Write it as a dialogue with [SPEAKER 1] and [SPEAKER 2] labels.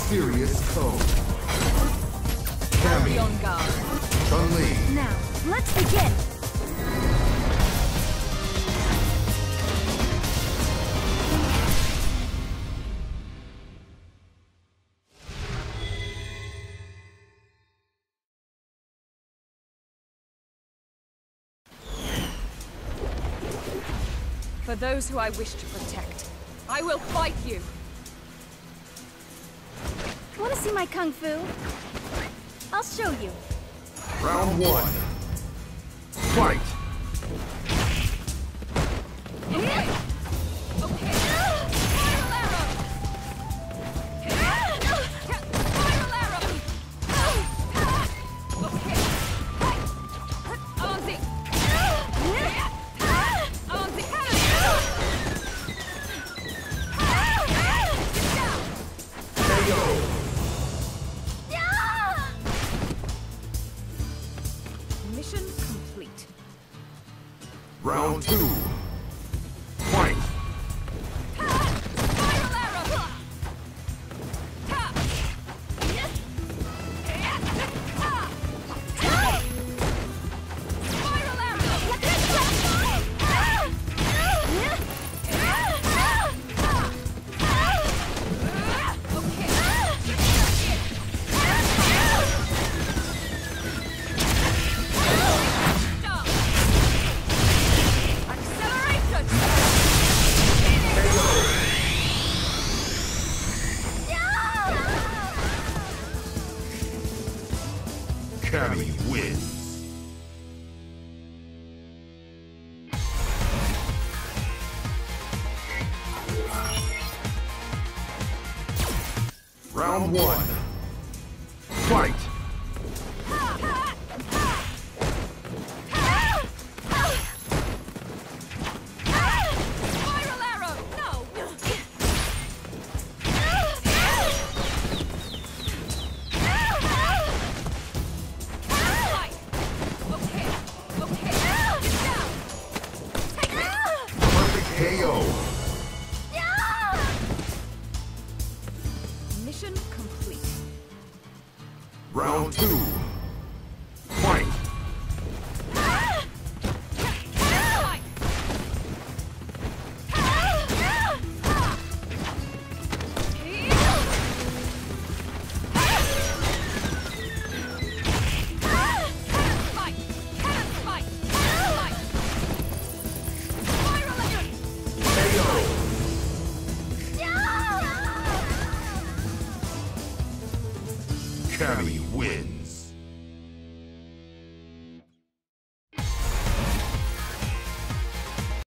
[SPEAKER 1] Mysterious foe.
[SPEAKER 2] Be
[SPEAKER 1] Cammy.
[SPEAKER 2] on guard.
[SPEAKER 1] Chun-Li.
[SPEAKER 3] Now, let's begin!
[SPEAKER 2] For those who I wish to protect, I will fight you.
[SPEAKER 3] Wanna see my kung fu? I'll show you.
[SPEAKER 1] Round one. Fight!
[SPEAKER 2] Okay. Spiral arrow. Spiral arrow. Okay. Ozzy. Ozzy cannon. Get down.
[SPEAKER 1] KO.
[SPEAKER 2] Mission complete.
[SPEAKER 1] Round two. Fight!
[SPEAKER 2] Spiral arrow. Spiral
[SPEAKER 1] Cammy wins. Round one. Fight!
[SPEAKER 2] Spiral arrow! No! Fight! Okay, okay. Get down! Take it!
[SPEAKER 1] Perfect KO.
[SPEAKER 2] Mission complete.
[SPEAKER 1] Round two. Fight!
[SPEAKER 2] Fight! Fight! Cannon fight! Fight! Spiral arrow!
[SPEAKER 1] KO. Cammy wins.